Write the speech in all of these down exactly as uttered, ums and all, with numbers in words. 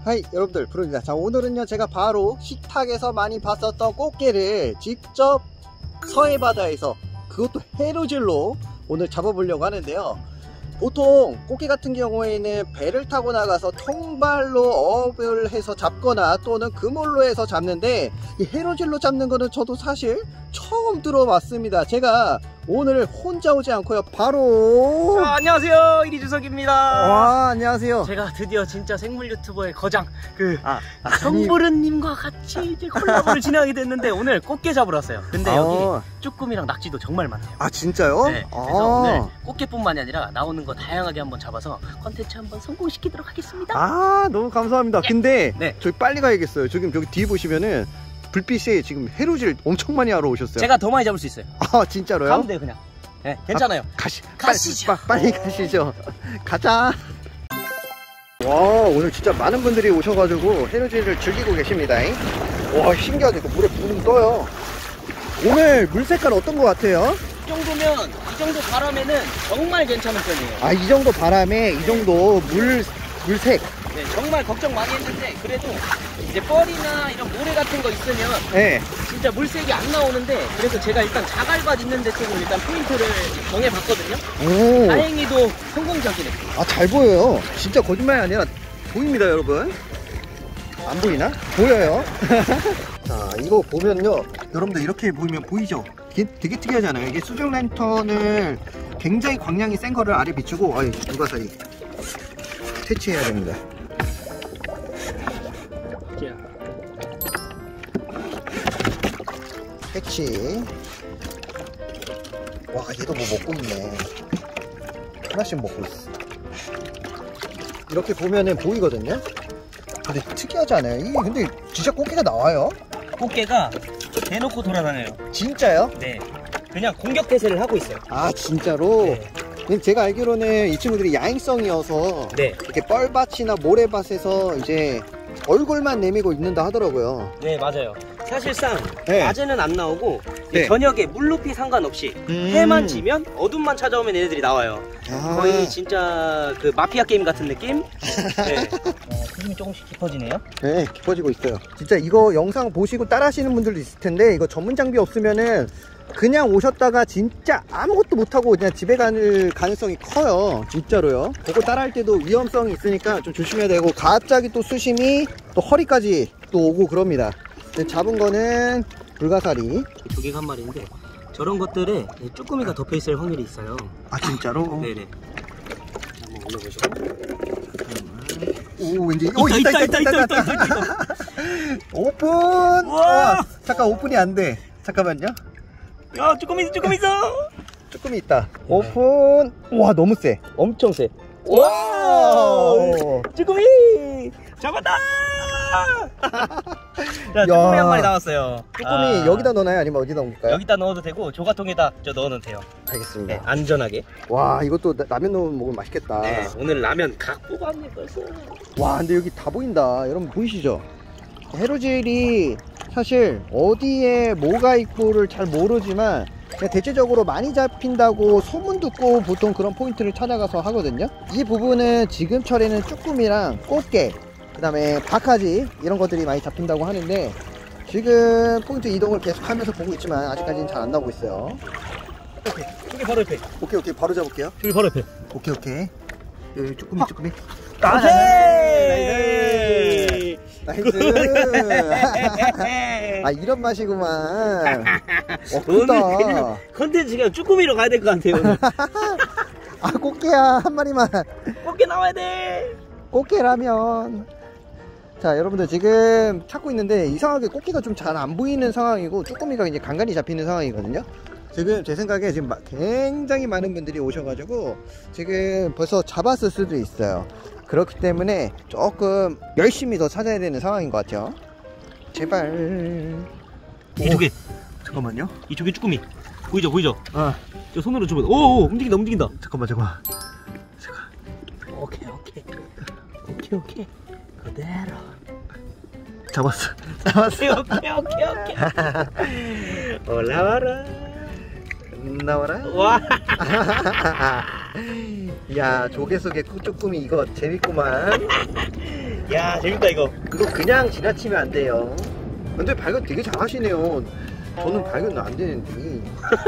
하이 여러분들, 프로입니다. 자, 오늘은요 제가 바로 식탁에서 많이 봤었던 꽃게를 직접 서해바다에서, 그것도 해루질로 오늘 잡아보려고 하는데요. 보통 꽃게 같은 경우에는 배를 타고 나가서 통발로 어업을 해서 잡거나 또는 그물로 해서 잡는데, 이 해루질로 잡는 거는 저도 사실 처음 들어봤습니다. 제가 오늘 혼자 오지 않고요, 바로 아, 안녕하세요, 이리주석입니다. 와, 안녕하세요. 제가 드디어 진짜 생물 유튜버의 거장 그 아, 정부르님과 같이 이제 콜라보를 진행하게 됐는데, 오늘 꽃게 잡으러 왔어요. 근데 아, 여기 쭈꾸미랑 낙지도 정말 많대요. 아 진짜요? 네, 그래서 아, 오늘 꽃게뿐만이 아니라 나오는 거 다양하게 한번 잡아서 컨텐츠 한번 성공시키도록 하겠습니다. 아, 너무 감사합니다. 예. 근데 네. 저희 빨리 가야겠어요. 지금 여기 뒤에 보시면은 불빛에 지금 해루질 엄청 많이 하러 오셨어요. 제가 더 많이 잡을 수 있어요. 아, 진짜로요? 가면 돼요, 그냥. 네, 괜찮아요. 아, 가시, 가시죠. 빨리, 빨리 가시죠. 가자. 와, 오늘 진짜 많은 분들이 오셔가지고 해루질을 즐기고 계십니다. 와, 신기하게 또 물에 붕 떠요. 오늘 물 색깔 어떤 것 같아요? 이 정도면, 이 정도 바람에는 정말 괜찮은 편이에요. 아, 이 정도 바람에 이 정도 물, 물색. 네, 정말 걱정 많이 했는데, 그래도 이제 뻘이나 이런 모래 같은 거 있으면 네. 진짜 물색이 안 나오는데, 그래서 제가 일단 자갈밭 있는 데 쪽으로 일단 포인트를 정해봤거든요. 오. 다행히도 성공적이네. 아, 잘 보여요. 진짜 거짓말이 아니라 보입니다, 여러분. 안 보이나? 보여요. 자, 이거 보면요, 여러분들 이렇게 보이면 보이죠? 되게, 되게 특이하잖아요. 이게 수중 랜턴을 굉장히 광량이 센 거를 아래 비추고, 아이, 누가 사이 퇴치해야 됩니다. 퇴치. 와, 얘도 뭐 먹고 있네. 하나씩 먹고 있어. 이렇게 보면은 보이거든요. 근데 특이하지 않아요? 이게 근데 진짜 꽃게가 나와요? 꽃게가 대놓고 돌아다녀요. 진짜요? 네, 그냥 공격 태세를 하고 있어요. 아, 진짜로? 네. 근데 제가 알기로는 이 친구들이 야행성이어서 네, 이렇게 뻘밭이나 모래밭에서 이제 얼굴만 내밀고 있는다 하더라고요. 네, 맞아요. 사실상 네. 낮에는 안 나오고 네. 저녁에 물높이 상관없이 음. 해만 지면 어둠만 찾아오면 얘네들이 나와요. 아. 거의 진짜 그 마피아 게임 같은 느낌? 네. 어, 흐름이 조금씩 깊어지네요. 네, 깊어지고 있어요. 진짜 이거 영상 보시고 따라 하시는 분들도 있을 텐데, 이거 전문 장비 없으면은 그냥 오셨다가 진짜 아무것도 못하고 그냥 집에 갈 가능성이 커요. 진짜로요. 그거 따라 할 때도 위험성이 있으니까 좀 조심해야 되고, 갑자기 또 수심이 또 허리까지 또 오고 그럽니다. 근데 잡은 거는 불가사리. 조개가 한 마리인데, 저런 것들에 쭈꾸미가 덮여 있을 확률이 있어요. 아, 진짜로? 네네. 한번 올려보시고. 오, 왠지. 있다, 오, 있다, 있다, 있다, 있다, 있다, 있다, 있다. 오픈! 우와! 와, 잠깐, 오픈이 안 돼. 잠깐만요. 야, 쭈꾸미, 쭈꾸미 있어! 조금 있다. 오픈. 와, 너무 세. 엄청 세. 와! 쭈꾸미! 잡았다! 자, 쭈꾸미 한 마리 나왔어요. 쭈꾸미 아, 여기다 넣나요? 아니면 어디다 넣을까요? 여기다 넣어도 되고, 조가통에다 저 넣어도 돼요. 알겠습니다. 네, 안전하게. 와, 이것도 나- 라면 넣으면 먹으면 맛있겠다. 네, 오늘 라면 각 뽑았네, 벌써. 와, 근데 여기 다 보인다. 여러분 보이시죠? 해루질이 사실 어디에 뭐가 있고를 잘 모르지만 그냥 대체적으로 많이 잡힌다고 소문 듣고 보통 그런 포인트를 찾아가서 하거든요. 이 부분은 지금철에는 쭈꾸미랑 꽃게, 그 다음에 박하지, 이런 것들이 많이 잡힌다고 하는데, 지금 포인트 이동을 계속 하면서 보고 있지만 아직까지는 잘 안 나오고 있어요. 오케이, 저기 바로 옆에. 오케이, 오케이, 바로 잡을게요. 저기 바로 옆에. 오케이, 오케이. 여기 쭈꾸미, 쭈꾸미. 아, 나이스! 나이스! 아, 이런 맛이구만. 어, 오늘 크다. 그냥 컨텐츠 그냥 쭈꾸미로 가야 될 것 같아요, 오늘. 아, 꽃게야, 한 마리만. 꽃게 나와야 돼! 꽃게라면. 자, 여러분들 지금 찾고 있는데 이상하게 꽃게가 좀 잘 안 보이는 상황이고, 쭈꾸미가 이제 간간히 잡히는 상황이거든요. 지금 제 생각에 지금 굉장히 많은 분들이 오셔가지고 지금 벌써 잡았을 수도 있어요. 그렇기 때문에 조금 열심히 더 찾아야 되는 상황인 것 같아요. 제발. 이쪽에, 잠깐만요. 이쪽에 쭈꾸미. 보이죠, 보이죠? 아, 저 손으로 좀. 오, 오, 움직인다, 움직인다. 잠깐만, 잠깐만. 오케이, 오케이. 오케이, 오케이. 그대로. 잡았어. 잡았어. 오케이, 오케이, 오케이. 올라와라. 나와라. 와. 야, 조개 속의 쭈꾸미 이거 재밌구만. 야, 재밌다 이거. 그거 그냥 지나치면 안 돼요. 근데 발견 되게 잘하시네요. 저는 발견 안 되는데.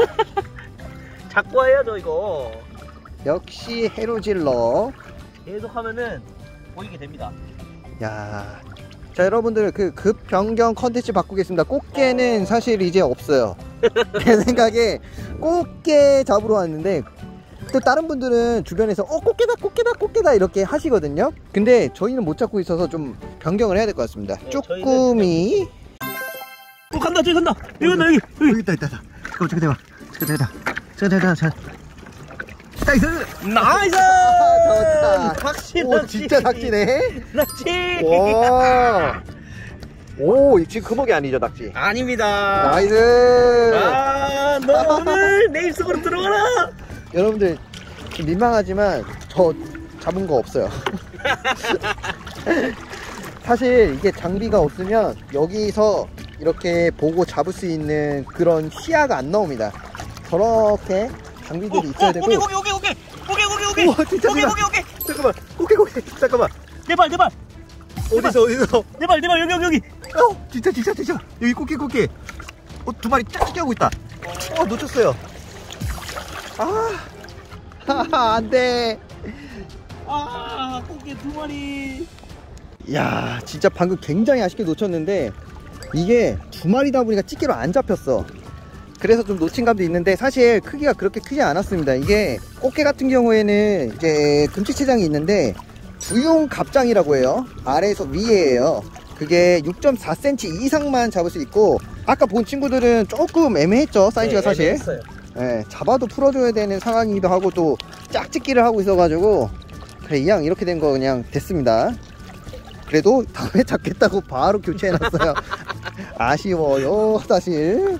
자꾸 해야죠 이거. 역시 해로질러. 계속 하면은 보이게 됩니다. 야, 자 여러분들 그 급 변경 컨텐츠 바꾸겠습니다. 꽃게는 사실 이제 없어요. 제 생각에 꽃게 잡으러 왔는데 또 다른 분들은 주변에서 어 꽃게다 꽃게다 꽃게다 이렇게 하시거든요. 근데 저희는 못 잡고 있어서 좀 변경을 해야 될 것 같습니다. 네, 쭈꾸미. 어 간다 저기 간다. 여기 간다 여기. 여기 있다 있다 있다. 어 저기 대봐. 저기 대다. 저기 대다. 자. 나이스. 나이스. 좋다. 낚시 오 진짜 낚시네. 낚시. 와. 오 지금 금어기 아니죠 낚시? 아닙니다. 나이스. 아, 너 오늘 내 입속으로 들어가라. 여러분들 민망하지만 저 잡은 거 없어요. 사실 이게 장비가 없으면 여기서 이렇게 보고 잡을 수 있는 그런 시야가 안 나옵니다. 저렇게 장비들이 어, 있어야 어, 되고. 오케이 오케이 오케이 오케이 오케이 오케이 오케이 우와, 진짜 오케이 크다. 오케이 오케이. 잠깐만 고개 고개 잠깐만 내발 내발 어디서 어디서 내발 내발 여기 여기 여기. 어 진짜 진짜 진짜 여기 꽃게 꽃게 어, 두 마리 짝짝 하고 있다. 어 놓쳤어요. 아 하하 안돼. 아, 꽃게 두 마리. 야 진짜 방금 굉장히 아쉽게 놓쳤는데 이게 두 마리다 보니까 찌개로 안 잡혔어. 그래서 좀 놓친 감도 있는데 사실 크기가 그렇게 크지 않았습니다. 이게 꽃게 같은 경우에는 이제 금치체장이 있는데 두용 갑장이라고 해요. 아래에서 위에예요. 그게 육 점 사 센티미터 이상만 잡을 수 있고 아까 본 친구들은 조금 애매했죠 사이즈가. 네, 사실 애매했어요. 네, 잡아도 풀어줘야 되는 상황이기도 하고 또 짝짓기를 하고 있어가지고 그래 이왕 이렇게 된 거 그냥 됐습니다. 그래도 다음에 잡겠다고 바로 교체해놨어요. 아쉬워요 사실.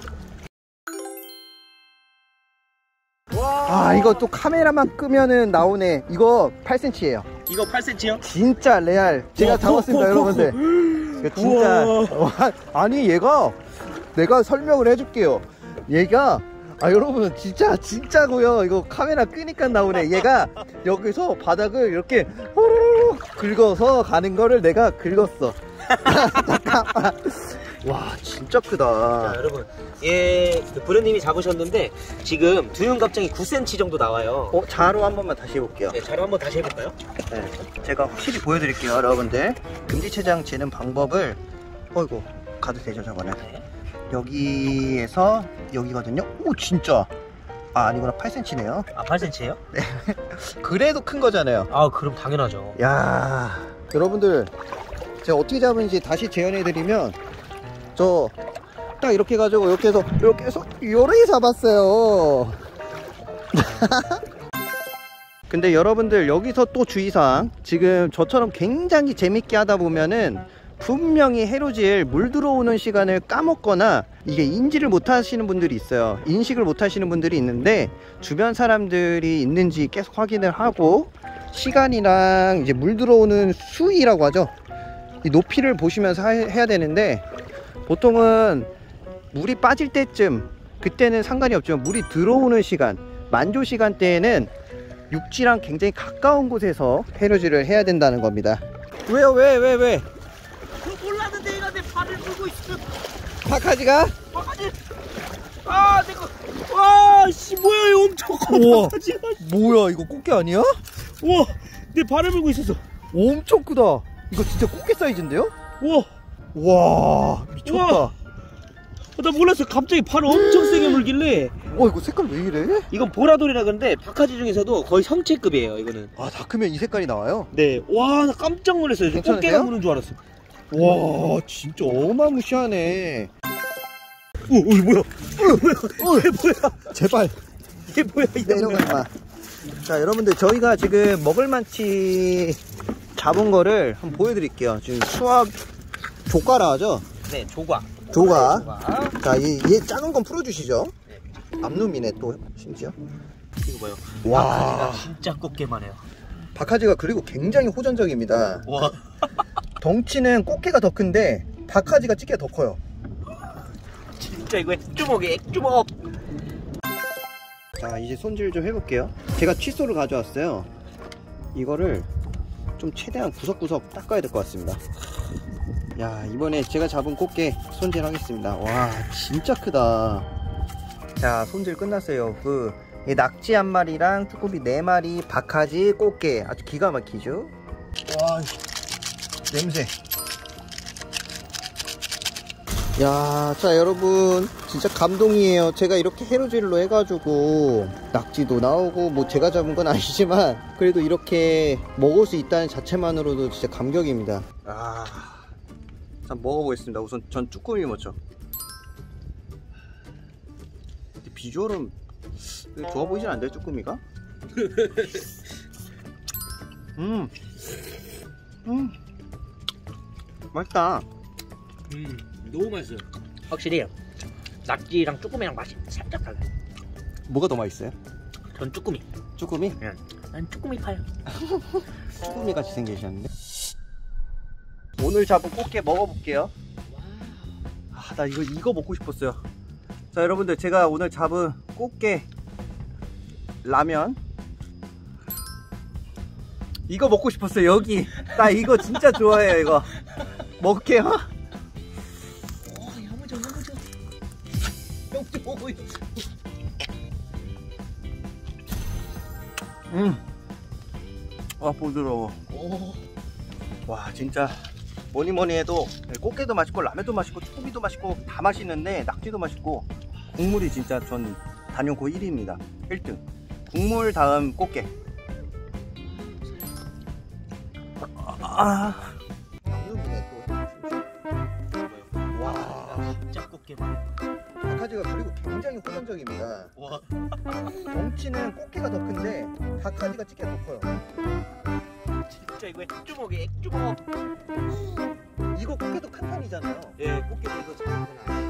아 이거 또 카메라만 끄면은 나오네. 이거 팔 센티미터예요 이거 팔 센티미터요? 진짜 레알. 제가 와, 잡았습니다. 호, 호, 호, 여러분들 이거 진짜. 와, 아니 얘가 내가 설명을 해줄게요. 얘가 아 여러분 진짜 진짜고요. 이거 카메라 끄니까 나오네. 얘가 여기서 바닥을 이렇게 호로록 긁어서 가는 거를 내가 긁었어. 잠깐만. 와 진짜 크다. 자, 여러분, 예, 그 브루님이 잡으셨는데 지금 두윤갑장이 구 센티미터 정도 나와요. 어 자로 한 번만 다시 해볼게요. 네, 자로 한번 다시 해볼까요? 네, 제가 확실히 보여드릴게요 여러분들. 금지체장 재는 방법을. 어이구 가도 되죠 저거는. 네. 여기에서 여기거든요. 오 진짜. 아 아니구나 팔 센티미터네요 아, 팔 센티미터예요? 네. 그래도 큰 거잖아요. 아, 그럼 당연하죠. 야 여러분들 제가 어떻게 잡은지 다시 재현해드리면 저 딱 이렇게 해가지고 이렇게 해서 이렇게 해서 요렇게 잡았어요. 근데 여러분들 여기서 또 주의사항. 지금 저처럼 굉장히 재밌게 하다 보면은 분명히 해로질 물 들어오는 시간을 까먹거나 이게 인지를 못 하시는 분들이 있어요. 인식을 못 하시는 분들이 있는데 주변 사람들이 있는지 계속 확인을 하고 시간이랑 이제 물 들어오는 수위라고 하죠. 이 높이를 보시면서 하, 해야 되는데 보통은 물이 빠질 때쯤 그때는 상관이 없지만 물이 들어오는 시간 만조 시간대에는 육지랑 굉장히 가까운 곳에서 해로질을 해야 된다는 겁니다. 왜요? 왜? 왜? 왜? 그 몰랐는데 얘가 내 발을 물고 있어. 박하지가? 박하지. 아, 내거. 와, 씨, 뭐야, 이거 엄청 커. 우와. 박하지가. 뭐야 이거 꽃게 아니야? 우와, 내 발을 물고 있었어. 엄청 크다. 이거 진짜 꽃게 사이즈인데요? 우와. 와 미쳤다. 우와. 나 몰랐어. 갑자기 발을 엄청 세게 물길래. 와 이거 색깔 왜 이래? 이건 보라돌이라 그러는데 박하지 중에서도 거의 성체급이에요. 이거는. 아 다 크면 이 색깔이 나와요? 네. 와, 나 깜짝 놀랐어요. 괜찮으세요? 꽃게가 무는 줄 알았어. 와 진짜 어마무시하네. 오, 오, 뭐야? 뭐야? 이게 뭐야? 제발 이게 뭐야? 이게 내려가 마. 자 여러분들 저희가 지금 먹을만치 잡은 거를 한번 보여드릴게요. 지금 수압 조가라 하죠? 네, 조과. 조가. 조과. 자, 얘, 얘 작은 건 풀어주시죠. 앞놈이네 또 심지어. 이거 뭐요? 와. 박하지가 진짜 꽃게만 해요. 박하지가 그리고 굉장히 호전적입니다. 와. 덩치는 꽃게가 더 큰데 박하지가 찌개가 더 커요. 진짜 이거 액주먹이에요, 액주먹. 자 이제 손질 좀 해볼게요. 제가 칫솔을 가져왔어요. 이거를 좀 최대한 구석구석 닦아야 될 것 같습니다. 야, 이번에 제가 잡은 꽃게 손질하겠습니다. 와, 진짜 크다. 자, 손질 끝났어요. 그 낙지 한 마리랑 쭈꾸미 네 마리, 박하지, 꽃게 아주 기가 막히죠. 와, 냄새. 야, 자 여러분 진짜 감동이에요. 제가 이렇게 해로질로 해가지고 낙지도 나오고 뭐 제가 잡은 건 아니지만 그래도 이렇게 먹을 수 있다는 자체만으로도 진짜 감격입니다. 아, 자 먹어보겠습니다. 우선 전 쭈꾸미 먼저. 비주얼은 좋아 보이진 않는데 쭈꾸미가? 음, 음, 맛있다. 음, 너무 맛있어요. 확실히 낙지랑 쭈꾸미랑 맛이 살짝 달라요. 뭐가 더 맛있어요? 전 쭈꾸미. 쭈꾸미? 응. 난 쭈꾸미 파요. 쭈꾸미 같이 생기셨는데. 오늘 잡은 꽃게 먹어볼게요. 아, 나 이거 이거 먹고 싶었어요. 자 여러분들, 제가 오늘 잡은 꽃게 라면 이거 먹고 싶었어요. 여기 나 이거 진짜 좋아해요. 이거 먹을게요. 야무져 야무져. 야무져. 음, 와 부드러워. 오. 와 진짜 뭐니 뭐니 해도 꽃게도 맛있고 라면도 맛있고 쭈꾸미도 맛있고 다 맛있는데 낙지도 맛있고 국물이 진짜 전 단연코 일 위입니다. 일 등 국물 다음 꽃게. 아, 와 진짜 꽃게. 박하지가 그리고 굉장히 호전적입니다. 와. 덩치는 꽃게가 더 큰데 박하지가 찌개 더 커요. 진짜 이거 액주먹이에요. 액주먹. 이거 꽃게도 큰 편이잖아요. 예, 꽃게도 이거 작은 건 아니에요.